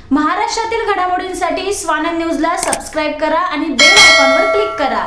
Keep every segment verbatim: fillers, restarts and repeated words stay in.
महाराष्ट्रातील घडामोडींसाठी स्वानंद न्यूजला सबस्क्राइब करा आणि बेल आयकॉनवर क्लिक करा।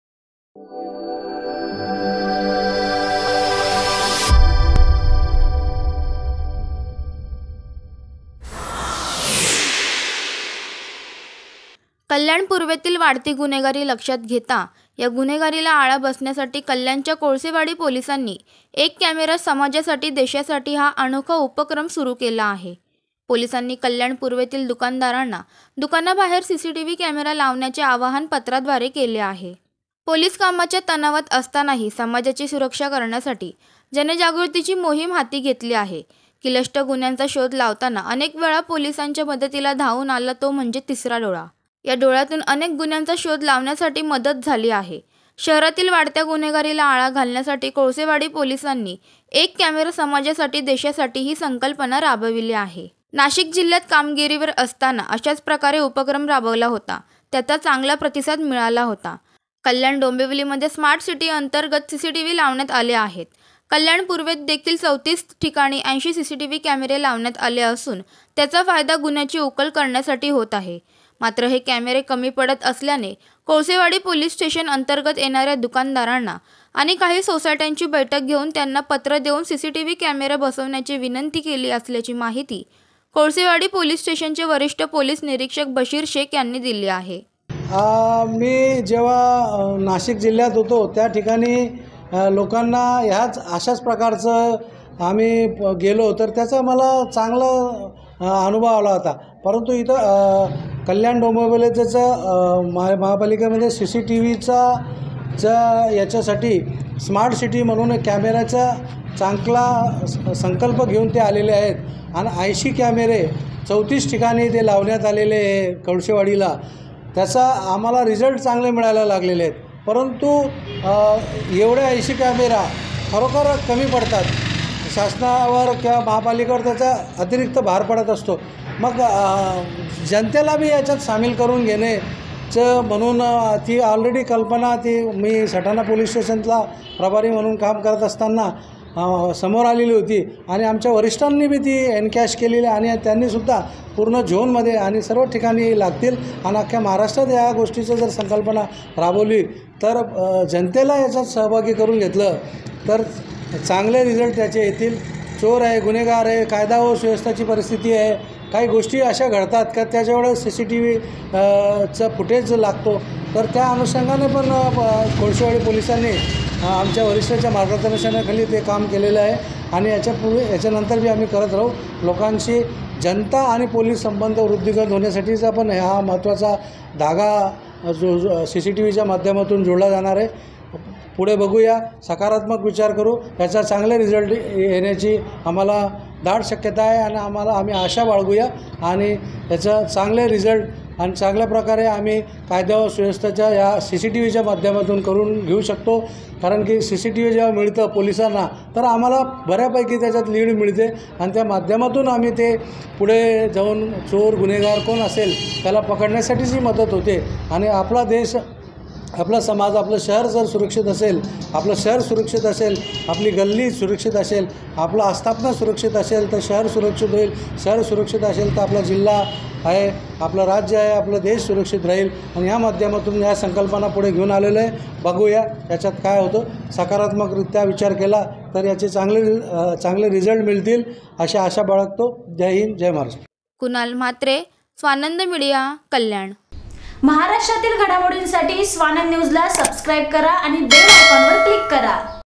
कल्याण पूर्वेतील वाढती गुन्हेगारी लक्षात घेता या गुन्हेगारीला आळा बसण्यासाठी कल्याणच्या कोळसेवाडी पोलिसांनी एक कॅमेरा समाजासाठी देशासाठी हा अनोखा उपक्रम सुरू केला आहे। पोलिसांनी कल्याण पूर्वेतील दुकानदारांना दुकानाबाहेर सीसीटीव्ही कॅमेरा लावण्याचे आवाहन पत्राद्वारे केले आहे। पोलीस कामाच्या तणावात असतानाही समाजाची सुरक्षा करण्यासाठी जनजागृतीची मोहीम हाती घेतली आहे। किलष्ट गुन्ह्यांचा शोध लावताना अनेक वेळा पोलिसांच्या मदतीला धावून आला तो म्हणजे तिसरा डोळा। या डोळ्यातून अनेक गुन्ह्यांचा शोध लावण्यासाठी मदत झाली आहे। शहरातील वाढत्या गुन्हेगारीला आळा घालण्यासाठी कोळसेवाडी पोलिसांनी एक कॅमेरा समाजासाठी देशासाठी ही संकल्पना राबविली आहे। नाशिक जिल्ह्यात कामगिरीवर असताना अशाच प्रकारे उपक्रम राबवला होता, त्याचा चांगला प्रतिसाद मिळाला होता। कल्याण डोंबिवलीमध्ये स्मार्ट सिटी अंतर्गत सीसीटीव्ही लावण्यात आले आहेत। कल्याण पूर्वेत देखील चौतीस ठिकाणी ऐंशी सीसीटीव्ही कॅमेरे लावण्यात आले असून त्याचा फायदा गुन्ह्याची उकल करण्यासाठी होत आहे। मात्र हे कॅमेरे कमी पडत असल्याने कोळसेवाडी पोलीस स्टेशन अंतर्गत येणाऱ्या दुकानदारांना आणि काही सोसायट्यांची बैठक घेऊन त्यांना पत्र देऊन सीसीटीव्ही कॅमेरा बसवण्याची विनंती केली असल्याची माहिती कोळसेवाडी पोलीस स्टेशनचे वरिष्ठ पोलीस निरीक्षक बशीर शेख यांनी दिली आहे। मी जेव्हा नाशिक जिल्ह्यात होतो त्या ठिकाणी लोकांना ह्याच अशाच प्रकारचं आम्ही गेलो तर त्याचा मला चांगला अनुभव आला होता। परंतु इथं कल्याण डोंबिवलीचं महा महापालिकेमध्ये सी सी टी व्हीचा च्या याच्यासाठी स्मार्ट सिटी म्हणून कॅमेऱ्याचा चांगला संकल्प घेऊन ते आलेले आहेत आणि ऐंशी कॅमेरे चौतीस ठिकाणी ते लावण्यात आलेले आहे कोळसेवाडीला। त्याचा आम्हाला रिझल्ट चांगले मिळायला लागलेले आहेत। परंतु एवढे ऐंशी कॅमेरा खरोखर कमी पडतात, शासनावर किंवा महापालिकेवर त्याचा अतिरिक्त भार पडत असतो। मग जनतेला बी याच्यात सामील करून घेण्याचं म्हणून ती ऑलरेडी कल्पना ती मी सटाणा पोलीस स्टेशनला प्रभारी म्हणून काम करत असताना समोर आलेली होती आणि आमच्या वरिष्ठांनी बी ती एनकॅश केलेली आणि त्यांनीसुद्धा पूर्ण झोनमध्ये आणि सर्व ठिकाणी लागतील आणि अख्ख्या महाराष्ट्रात या गोष्टीचं जर संकल्पना राबवली तर जनतेला याच्यात सहभागी करून घेतलं तर चांगले रिझल्ट त्याचे येतील। चोर आहे, गुन्हेगार आहे, कायदा व सुव्यवस्थेची परिस्थिती आहे, काही गोष्टी अशा घडतात का त्याच्यामुळे सी सी टी व्हीचं फुटेज लागतो। तर त्या अनुषंगाने पण कोळसेवाडी पोलिसांनी आमच्या वरिष्ठाच्या मार्गदर्शनाखाली ते काम केलेलं आहे आणि याच्यापूर्वी याच्यानंतर बी आम्ही करत राहू। लोकांशी जनता आणि पोलीस संबंध वृद्धिंगत होण्यासाठीचा पण हा महत्त्वाचा धागा जो सी सी टी व्हीच्या माध्यमातून जोडला जाणार आहे। पुढे बघूया, सकारात्मक विचार करू, याचा चांगले रिझल्ट येण्याची आम्हाला दाट शक्यता आहे आणि आम्हाला आम्ही आशा बाळगूया आणि याचं चांगले रिझल्ट आणि चांगल्या प्रकारे आम्ही कायदा व सुव्यवस्थेच्या या सी सी टी व्हीच्या माध्यमातून करून घेऊ शकतो। कारण की सी सी टी व्ही जेव्हा मिळतं पोलिसांना तर आम्हाला बऱ्यापैकी त्याच्यात लीड मिळते आणि त्या माध्यमातून आम्ही ते पुढे जाऊन चोर गुन्हेगार कोण असेल त्याला पकडण्यासाठीची मदत होते आणि आपला देश, आपला समाज, आपलं शहर जर सुरक्षित असेल, आपलं शहर सुरक्षित असेल, आपली गल्ली सुरक्षित असेल, आपलं आस्थापना सुरक्षित असेल तर शहर सुरक्षित होईल। शहर सुरक्षित असेल तर आपला जिल्हा आहे, आपलं राज्य आहे, आपलं देश सुरक्षित राहील आणि या माध्यमातून या संकल्पना पुढे घेऊन आलेलं आहे। बघूया याच्यात काय होतं। सकारात्मकरित्या विचार केला तर याचे चांगले चांगले रिझल्ट मिळतील अशी आशा बाळगतो। जय हिंद, जय महाराष्ट्र। कुणाल म्हात्रे, स्वानंद मीडिया, कल्याण। महाराष्ट्रातील घडामोडींसाठी स्वानंद न्यूजला सबस्क्राइब करा आणि बेल आयकॉनवर क्लिक करा।